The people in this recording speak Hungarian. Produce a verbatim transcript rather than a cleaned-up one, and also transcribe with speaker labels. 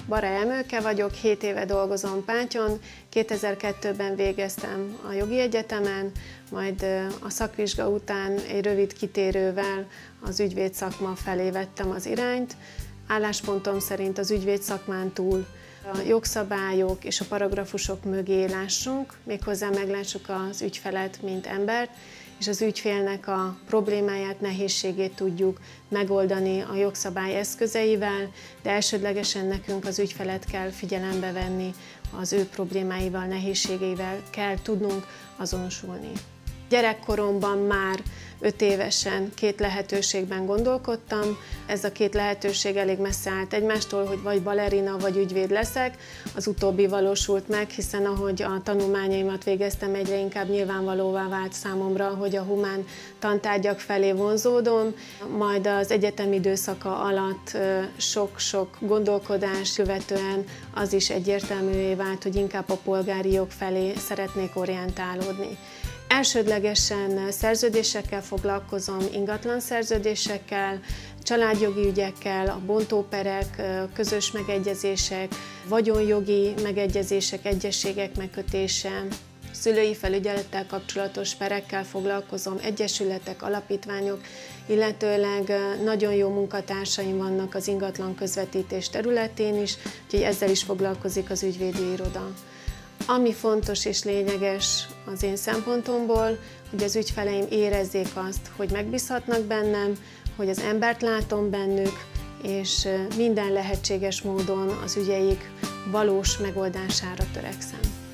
Speaker 1: Bara Emőke vagyok, hét éve dolgozom Pátyon, kétezer-kettőben végeztem a jogi egyetemen, majd a szakvizsga után egy rövid kitérővel az ügyvéd szakma felé vettem az irányt. Álláspontom szerint az ügyvéd szakmán túl a jogszabályok és a paragrafusok mögé lássunk, méghozzá meglássuk az ügyfelet, mint embert, és az ügyfélnek a problémáját, nehézségét tudjuk megoldani a jogszabály eszközeivel, de elsődlegesen nekünk az ügyfelet kell figyelembe venni, az ő problémáival, nehézségeivel kell tudnunk azonosulni. Gyerekkoromban már öt évesen két lehetőségben gondolkodtam. Ez a két lehetőség elég messze állt egymástól, hogy vagy balerina, vagy ügyvéd leszek. Az utóbbi valósult meg, hiszen ahogy a tanulmányaimat végeztem, egyre inkább nyilvánvalóvá vált számomra, hogy a humán tantárgyak felé vonzódom. Majd az egyetem időszaka alatt sok-sok gondolkodás követően az is egyértelművé vált, hogy inkább a polgári jog felé szeretnék orientálódni. Elsődlegesen szerződésekkel foglalkozom, ingatlan szerződésekkel, családjogi ügyekkel, a bontóperek, közös megegyezések, vagyonjogi megegyezések, egyezségek megkötése, szülői felügyelettel kapcsolatos perekkel foglalkozom, egyesületek, alapítványok, illetőleg nagyon jó munkatársaim vannak az ingatlan közvetítés területén is, úgyhogy ezzel is foglalkozik az ügyvédi iroda. Ami fontos és lényeges az én szempontomból, hogy az ügyfeleim érezzék azt, hogy megbízhatnak bennem, hogy az embert látom bennük, és minden lehetséges módon az ügyeik valós megoldására törekszem.